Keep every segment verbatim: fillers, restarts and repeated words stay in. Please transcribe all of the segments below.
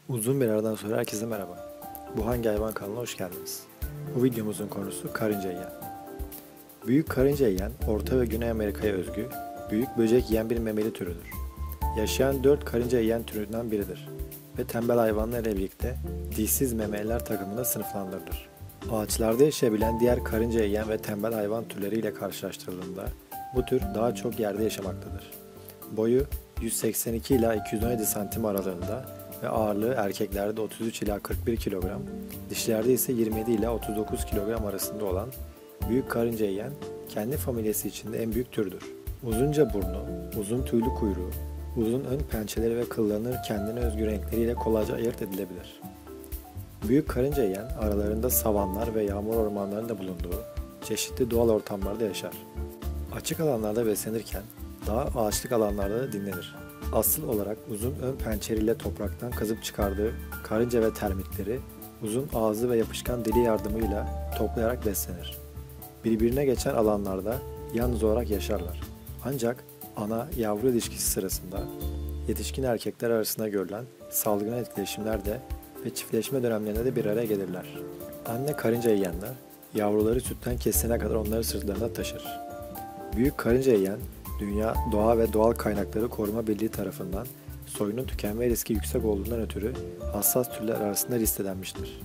Uzun bir aradan sonra herkese merhaba. Bu Hangi Hayvan kanalına hoş geldiniz. Bu videomuzun konusu karınca yiyen. Büyük karınca yiyen, Orta ve Güney Amerika'ya özgü, büyük böcek yiyen bir memeli türüdür. Yaşayan dört karınca yiyen türünden biridir ve tembel hayvanlar ile birlikte dişsiz memeliler takımında sınıflandırılır. Ağaçlarda yaşayabilen diğer karınca yiyen ve tembel hayvan türleriyle karşılaştırıldığında bu tür daha çok yerde yaşamaktadır. Boyu yüz seksen iki ila iki yüz on yedi santim aralığında ve ağırlığı erkeklerde otuz üç ila kırk bir kilogram, dişilerde ise yirmi yedi ila otuz dokuz kilogram arasında olan büyük karınca yiyen kendi familyası içinde en büyük türdür. Uzunca burnu, uzun tüylü kuyruğu, uzun ön pençeleri ve kıllarının kendine özgü renkleriyle kolayca ayırt edilebilir. Büyük karınca yiyen aralarında savanlar ve yağmur ormanlarında bulunduğu çeşitli doğal ortamlarda yaşar. Açık alanlarda beslenirken daha ağaçlık alanlarda da dinlenir. Asıl olarak uzun ön pençeleriyle topraktan kazıp çıkardığı karınca ve termitleri uzun ağzı ve yapışkan dili yardımıyla toplayarak beslenir. Birbirine geçen alanlarda yalnız olarak yaşarlar. Ancak ana yavru ilişkisi sırasında yetişkin erkekler arasında görülen salgın etkileşimlerde ve çiftleşme dönemlerinde de bir araya gelirler. Anne karınca yiyenler yavruları sütten kesene kadar onları sırtlarında taşır. Büyük karınca yiyen Dünya Doğa ve Doğal Kaynakları Koruma Birliği tarafından soyunun tükenme riski yüksek olduğundan ötürü hassas türler arasında listelenmiştir.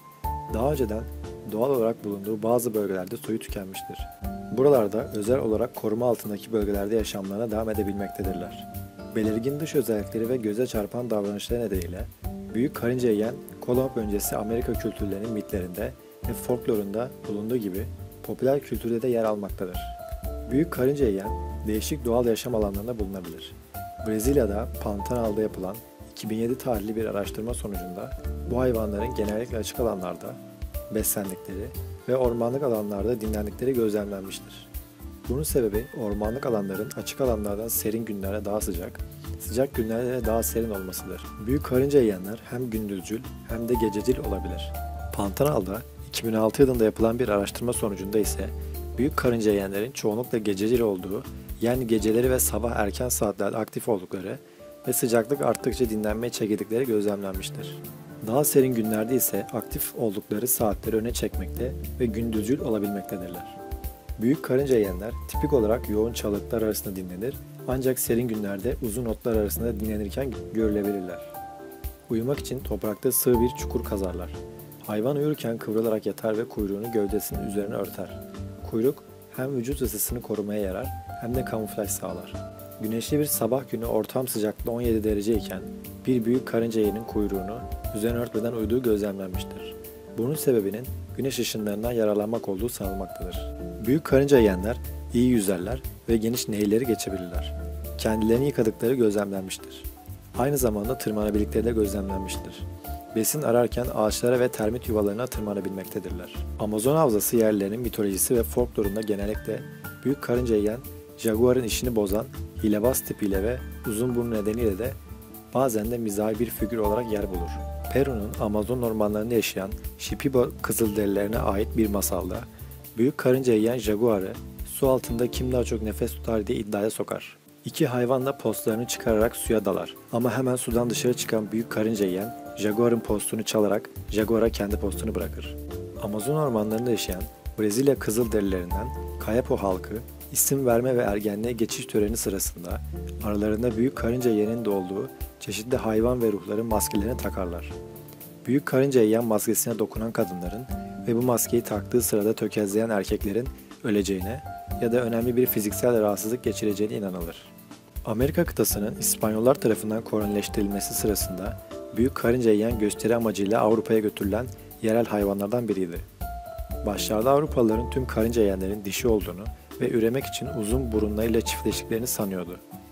Daha önceden doğal olarak bulunduğu bazı bölgelerde soyu tükenmiştir. Buralarda özel olarak koruma altındaki bölgelerde yaşamlarına devam edebilmektedirler. Belirgin dış özellikleri ve göze çarpan davranışları nedeniyle büyük karınca yiyen koloni öncesi Amerika kültürlerinin mitlerinde ve folklorunda bulunduğu gibi popüler kültürde de yer almaktadır. Büyük karınca yiyen değişik doğal yaşam alanlarında bulunabilir. Brezilya'da Pantanal'da yapılan iki bin yedi tarihli bir araştırma sonucunda bu hayvanların genellikle açık alanlarda beslendikleri ve ormanlık alanlarda dinlendikleri gözlemlenmiştir. Bunun sebebi ormanlık alanların açık alanlardan serin günlerde daha sıcak, sıcak günlerde de daha serin olmasıdır. Büyük karınca yiyenler hem gündüzcül hem de gececil olabilir. Pantanal'da iki bin altı yılında yapılan bir araştırma sonucunda ise büyük karınca yiyenlerin çoğunlukla gececil olduğu, yani geceleri ve sabah erken saatlerde aktif oldukları ve sıcaklık arttıkça dinlenmeye çekildikleri gözlemlenmiştir. Daha serin günlerde ise aktif oldukları saatleri öne çekmekte ve gündüzcül olabilmektedirler. Büyük karınca yiyenler tipik olarak yoğun çalılıklar arasında dinlenir ancak serin günlerde uzun otlar arasında dinlenirken görülebilirler. Uyumak için toprakta sığ bir çukur kazarlar. Hayvan uyurken kıvrılarak yatar ve kuyruğunu gövdesinin üzerine örter. Kuyruk hem vücut ısısını korumaya yarar hem de kamuflaj sağlar. Güneşli bir sabah günü ortam sıcaklığı on yedi derece iken bir büyük karınca yiyenin kuyruğunu üzerine örtmeden uyuduğu gözlemlenmiştir. Bunun sebebinin güneş ışınlarından yararlanmak olduğu sanılmaktadır. Büyük karınca yiyenler iyi yüzerler ve geniş nehirleri geçebilirler. Kendilerini yıkadıkları gözlemlenmiştir. Aynı zamanda tırmanabildikleri de gözlemlenmiştir. Besin ararken ağaçlara ve termit yuvalarına tırmanabilmektedirler. Amazon havzası yerlilerinin mitolojisi ve folklorunda genellikle büyük karınca yiyen, jaguarın işini bozan, hilebaz tipiyle ve uzun burnu nedeniyle de bazen de mizahi bir figür olarak yer bulur. Peru'nun Amazon ormanlarında yaşayan Shipibo kızılderililerine ait bir masalda büyük karınca yiyen jaguarı su altında kim daha çok nefes tutar diye iddiaya sokar. İki hayvan da postlarını çıkararak suya dalar ama hemen sudan dışarı çıkan büyük karınca yiyen jaguarın postunu çalarak jaguara kendi postunu bırakır. Amazon ormanlarında yaşayan Brezilya kızılderililerinden Kayapo halkı isim verme ve ergenliğe geçiş töreni sırasında aralarında büyük karınca yiyenin de olduğu çeşitli hayvan ve ruhların maskelerini takarlar. Büyük karınca yiyen maskesine dokunan kadınların ve bu maskeyi taktığı sırada tökezleyen erkeklerin öleceğine ya da önemli bir fiziksel rahatsızlık geçireceğine inanılır. Amerika kıtasının İspanyollar tarafından kolonileştirilmesi sırasında büyük karınca yiyen gösteri amacıyla Avrupa'ya götürülen yerel hayvanlardan biriydi. Başlarda Avrupalıların tüm karınca yiyenlerin dişi olduğunu ve üremek için uzun burunlarıyla çiftleştiklerini sanıyordu.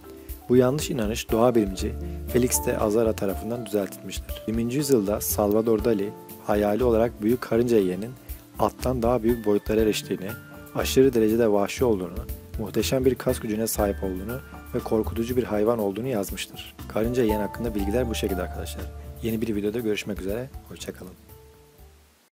Bu yanlış inanış doğa bilimci Felix de Azara tarafından düzeltilmiştir. yirminci yüzyılda Salvador Dali hayali olarak büyük karınca yiyenin attan daha büyük boyutlara eriştiğini, aşırı derecede vahşi olduğunu, muhteşem bir kas gücüne sahip olduğunu ve korkutucu bir hayvan olduğunu yazmıştır. Karınca yiyen hakkında bilgiler bu şekilde arkadaşlar. Yeni bir videoda görüşmek üzere, hoşça kalın.